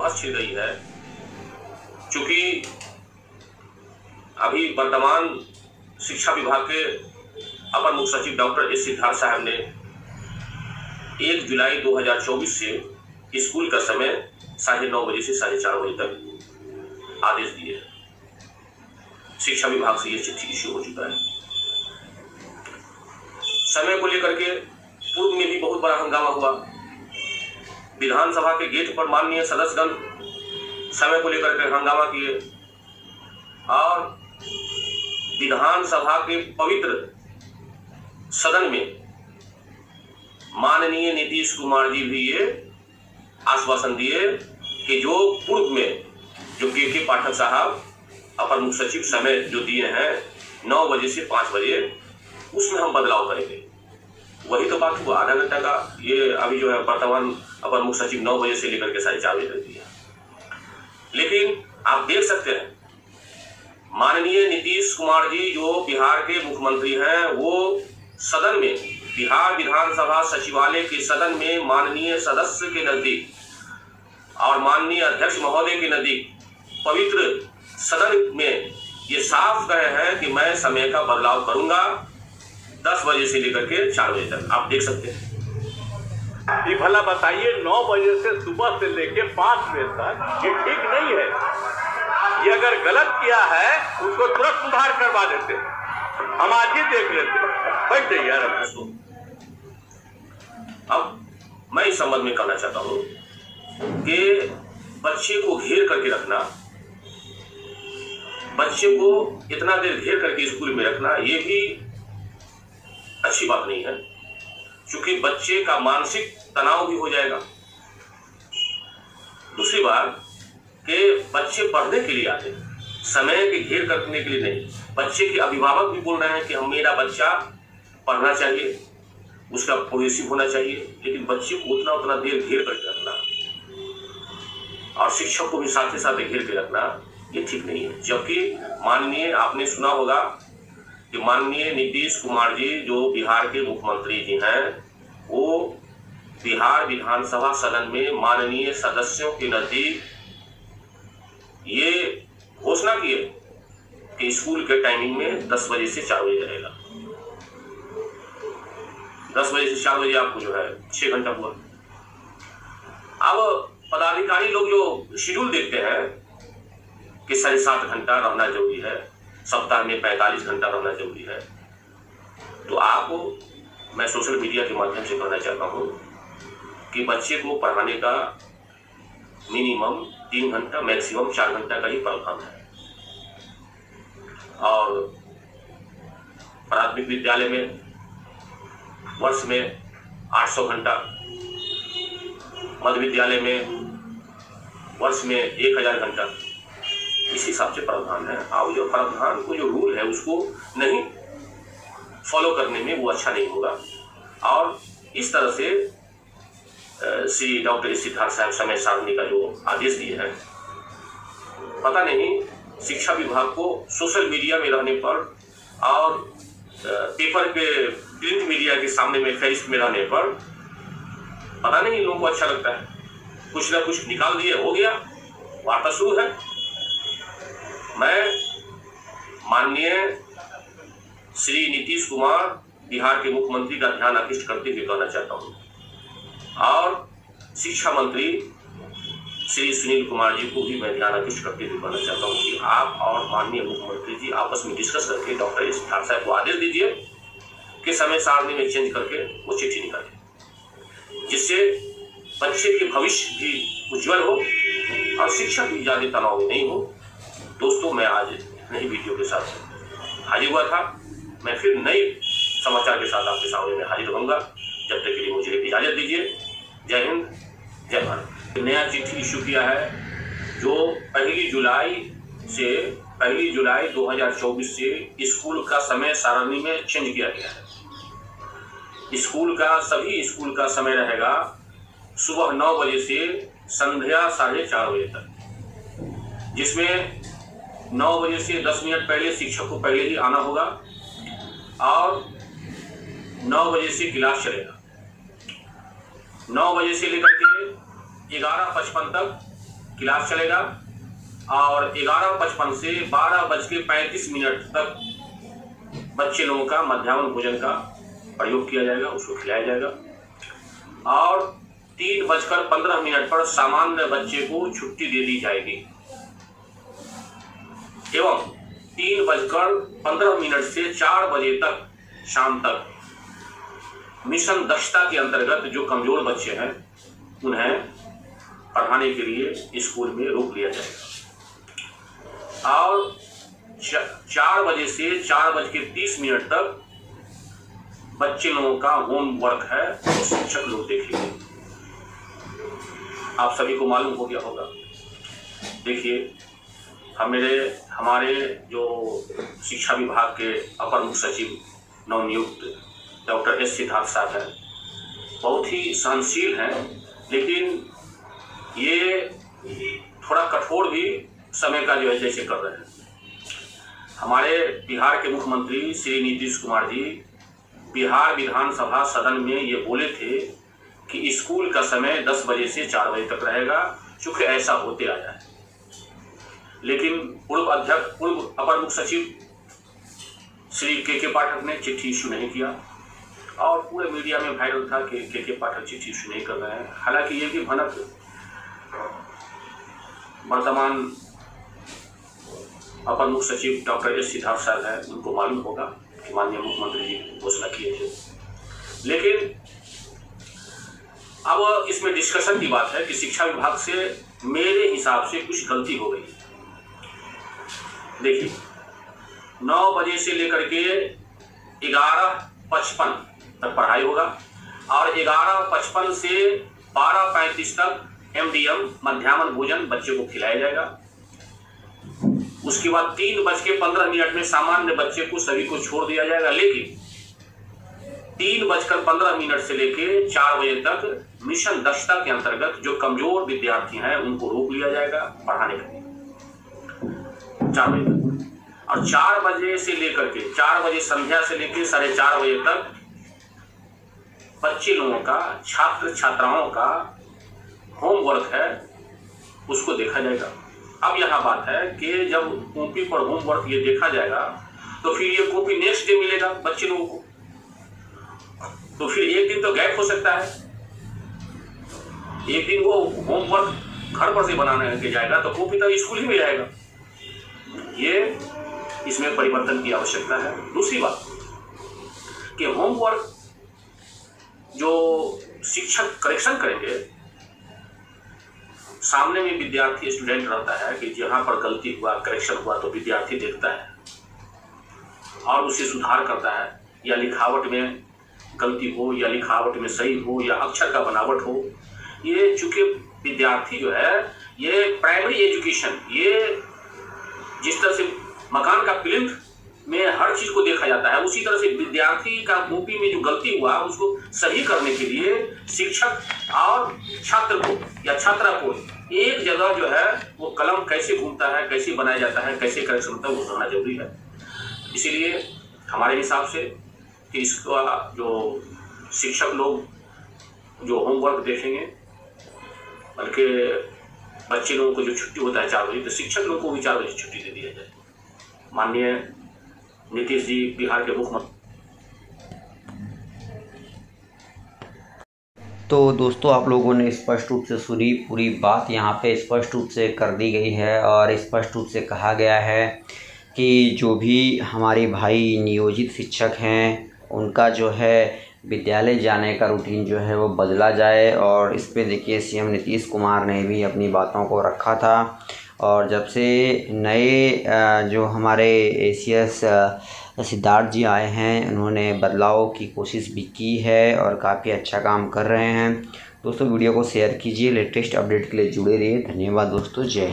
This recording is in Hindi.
बस छिड़ गई है, क्योंकि अभी वर्तमान शिक्षा विभाग के अपर मुख्य सचिव डॉक्टर एस सिद्धार्थ साहब ने 1 जुलाई 2024 से स्कूल का समय 9:30 बजे से 4:30 बजे तक आदेश दिए हैं। शिक्षा विभाग से ये चिट्ठी इश्यू हो चुका है। समय को लेकर के पूर्व में भी बहुत बड़ा हंगामा हुआ। विधानसभा के गेट पर माननीय सदस्यगण समय को लेकर के हंगामा किए और विधानसभा के पवित्र सदन में माननीय नीतीश कुमार जी भी ये आश्वासन दिए कि जो पूर्व में जो के पाठक साहब अपर मुख्य सचिव समय जो दिए हैं 9 बजे से 5 बजे, उसमें हम बदलाव करेंगे। वही तो बात हुआ, आधा घंटा का ये अभी जो है वर्तमान अपर मुख्य सचिव 9 बजे से लेकर के 4:30 बजे तक दिया। लेकिन आप देख सकते हैं माननीय नीतीश कुमार जी जो बिहार के मुख्यमंत्री हैं, वो सदन में बिहार विधानसभा सचिवालय के सदन में माननीय सदस्य के नजदीक और माननीय अध्यक्ष महोदय के नजदीक पवित्र सदन में ये साफ कहे हैं कि मैं समय का बदलाव करूंगा 10 बजे से लेकर के 4 बजे तक। आप देख सकते हैं। ये भला बताइए 9 बजे से सुबह से लेके 5 बजे तक ये ठीक नहीं है। ये अगर गलत किया है उसको तुरंत सुधार करवा देते, हम आज ही देख लेते। बैठ जाइए यार। अब मैं इस संबंध में कहना चाहता हूं कि बच्चे को घेर करके रखना, बच्चे को इतना देर घेर करके स्कूल में रखना, ये भी अच्छी बात नहीं है, क्योंकि बच्चे का मानसिक तनाव भी हो जाएगा। दूसरी बात कि बच्चे पढ़ने के लिए आते हैं, समय के घेर करने के लिए नहीं। बच्चे के अभिभावक भी बोल रहे हैं कि हम मेरा बच्चा पढ़ना चाहिए, उसका प्रोग्रेसिव होना चाहिए, लेकिन बच्चे को उतना देर घेर करके रखना और शिक्षक को भी साथ ही साथ घेर के रखना ये ठीक नहीं है। जबकि माननीय आपने सुना होगा कि माननीय नीतीश कुमार जी जो बिहार के मुख्यमंत्री जी हैं, वो बिहार विधानसभा सदन में माननीय सदस्यों के नजदीक ये घोषणा किए कि स्कूल के टाइमिंग में 10 बजे से 4 बजे रहेगा। 10 बजे से 4 बजे आपको जो है 6 घंटा हुआ। अब पदाधिकारी लोग जो शेड्यूल देखते हैं कि 7.5 घंटा रहना जरूरी है, सप्ताह में 45 घंटा रहना जरूरी है, तो आपको मैं सोशल मीडिया के माध्यम से कहना चाहता हूँ कि बच्चे को पढ़ाने का मिनिमम 3 घंटा, मैक्सिमम 4 घंटा का ही प्रावधान है। और प्राथमिक विद्यालय में वर्ष में 800 घंटा, मध्य विद्यालय में वर्ष में 1000 घंटा, इस हिसाब से प्रावधान है। और जो प्रावधान को जो रूल है उसको नहीं फॉलो करने में वो अच्छा नहीं होगा। और इस तरह से श्री डॉक्टर एस सिद्धार्थ साहब समय सारणी का जो आदेश दिए हैं, पता नहीं शिक्षा विभाग को सोशल मीडिया में रहने पर और पेपर के प्रिंट मीडिया के सामने में फेस में रहने पर पता नहीं इन लोगों को अच्छा लगता है, कुछ ना कुछ निकाल दिए, हो गया, वार्ता शुरू है। मैं माननीय श्री नीतीश कुमार बिहार के मुख्यमंत्री का ध्यान आकृष्ट करते हुए कहना चाहता हूँ और शिक्षा मंत्री श्री सुनील कुमार जी को भी मैं ध्यान आकृष्ट करते हुए कहना चाहता हूँ कि आप और माननीय मुख्यमंत्री जी आपस में डिस्कस करके डॉक्टर एस सिद्धार्थ साहब को आदेश दीजिए कि समय सारणी में चेंज करके वो चिट्ठी निकाले, जिससे बच्चे के भविष्य भी उज्जवल हो और शिक्षा भी ज्यादा तनाव में नहीं हो। दोस्तों, मैं आज नई वीडियो के साथ हाजिर हुआ था। मैं फिर नए समाचार के साथ आपके सामने में हाजिर रहूंगा। जब तक के लिए मुझे इजाजत दीजिए। जय हिंद, जय भारत। नया चिट्ठी इशू किया है जो 1 जुलाई 2024 से स्कूल का समय सारणी में चेंज किया गया है। सभी स्कूल का समय रहेगा सुबह 9 बजे से संध्या 4:30 बजे तक, जिसमें 9 बजे से 10 मिनट पहले शिक्षक को पहले ही आना होगा और 9 बजे से क्लास चलेगा। 9 बजे से लेकर के 11:55 तक क्लास चलेगा और 11:55 से 12:35 तक बच्चे लोगों का मध्याह्न भोजन का प्रयोग किया जाएगा, उसको खिलाया जाएगा। और 3:15 पर सामान्य बच्चे को छुट्टी दे दी जाएगी एवं 3:15 से 4 बजे तक शाम तक मिशन दक्षता के अंतर्गत जो कमजोर बच्चे हैं उन्हें पढ़ाने के लिए स्कूल में रोक लिया जाएगा। और 4 बजे से 4:30 तक बच्चे लोगों का होमवर्क है वो शिक्षक लोग देखेंगे। आप सभी को मालूम हो गया होगा। देखिए, हमारे जो शिक्षा विभाग के अपर मुख्य सचिव नवनियुक्त डॉक्टर एस सिद्धार्थ साहब हैं, बहुत ही सहनशील हैं, लेकिन ये थोड़ा कठोर भी समय का जो है जैसे कर रहे हैं। हमारे बिहार के मुख्यमंत्री श्री नीतीश कुमार जी बिहार विधानसभा सदन में ये बोले थे कि स्कूल का समय 10 बजे से 4 बजे तक रहेगा, चूंकि ऐसा होते आया है। लेकिन पूर्व अपर मुख्य सचिव श्री के पाठक ने चिट्ठी इश्यू नहीं किया और पूरे मीडिया में वायरल था कि के पाठक चिट्ठी इश्यू नहीं कर रहे हैं। हालांकि ये भी भनक वर्तमान अपर मुख्य सचिव डॉक्टर एस सिद्धार्थ साहब है, उनको मालूम होगा कि माननीय मुख्यमंत्री जी घोषणा किए थे। लेकिन अब इसमें डिस्कशन की बात है कि शिक्षा विभाग से मेरे हिसाब से कुछ गलती हो गई। देखिए, 9 बजे से लेकर के 11:55 तक पढ़ाई होगा और 11:55 से 12:35 तक MDM मध्याह्न भोजन बच्चे को खिलाया जाएगा। उसके बाद 3:15 में सामान्य बच्चे को सभी को छोड़ दिया जाएगा, लेकिन 3:15 से लेके 4 बजे तक मिशन दक्षता के अंतर्गत जो कमजोर विद्यार्थी हैं उनको रोक लिया जाएगा पढ़ाने के लिए 4 बजे तक। और 4 बजे से लेकर के 4 बजे संध्या से लेकर 4:30 बजे तक बच्चे लोगों का, छात्र छात्राओं का होमवर्क है उसको देखा जाएगा। अब यहाँ बात है कि जब कॉपी पर होमवर्क ये देखा जाएगा तो फिर ये कॉपी नेक्स्ट डे मिलेगा बच्चे लोगों को, तो फिर एक दिन तो गैप हो सकता है। एक दिन वो होमवर्क घर पर से बनाने के जाएगा तो कॉपी तो स्कूल ही में जाएगा। ये इसमें परिवर्तन की आवश्यकता है। दूसरी बात कि होमवर्क जो शिक्षक करेक्शन करेंगे, सामने में विद्यार्थी स्टूडेंट रहता है कि जहां पर गलती हुआ, करेक्शन हुआ तो विद्यार्थी देखता है और उसे सुधार करता है, या लिखावट में गलती हो या लिखावट में सही हो या अक्षर का बनावट हो। ये चूंकि विद्यार्थी जो है ये प्राइमरी एजुकेशन, ये जिस तरह से मकान का प्लिंथ में हर चीज को देखा जाता है, उसी तरह से विद्यार्थी का कॉपी में जो गलती हुआ उसको सही करने के लिए शिक्षक और छात्र को या छात्रा को एक जगह जो है वो कलम कैसे घूमता है, कैसे बनाया जाता है, कैसे करेक्शन होता है, वो समझना जरूरी है। इसीलिए हमारे हिसाब से कि इसका जो शिक्षक लोग जो होमवर्क देखेंगे, बल्कि बच्चे लोगों को जो छुट्टी होता है 4 बजे, तो शिक्षक लोगों को भी 4 बजे छुट्टी दे दिया जाए। माननीय नीतीश जी बिहार के मुख्यमंत्री। तो दोस्तों, आप लोगों ने स्पष्ट रूप से सुनी, पूरी बात यहाँ पे स्पष्ट रूप से कर दी गई है और स्पष्ट रूप से कहा गया है कि जो भी हमारे भाई नियोजित शिक्षक हैं उनका जो है विद्यालय जाने का रूटीन जो है वो बदला जाए। और इस पे देखिए सीएम नीतीश कुमार ने भी अपनी बातों को रखा था और जब से नए जो हमारे एसीएस सिद्धार्थ जी आए हैं उन्होंने बदलाव की कोशिश भी की है और काफ़ी अच्छा काम कर रहे हैं। दोस्तों, वीडियो को शेयर कीजिए, लेटेस्ट अपडेट के लिए जुड़े रहिए। धन्यवाद दोस्तों, जय हिंद।